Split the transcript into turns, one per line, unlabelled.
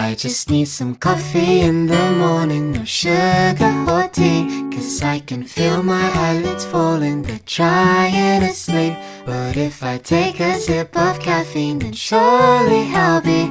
I just need some coffee in the morning, no sugar or tea, 'cause I can feel my eyelids falling, they're trying to sleep. But if I take a sip of caffeine, then surely I'll be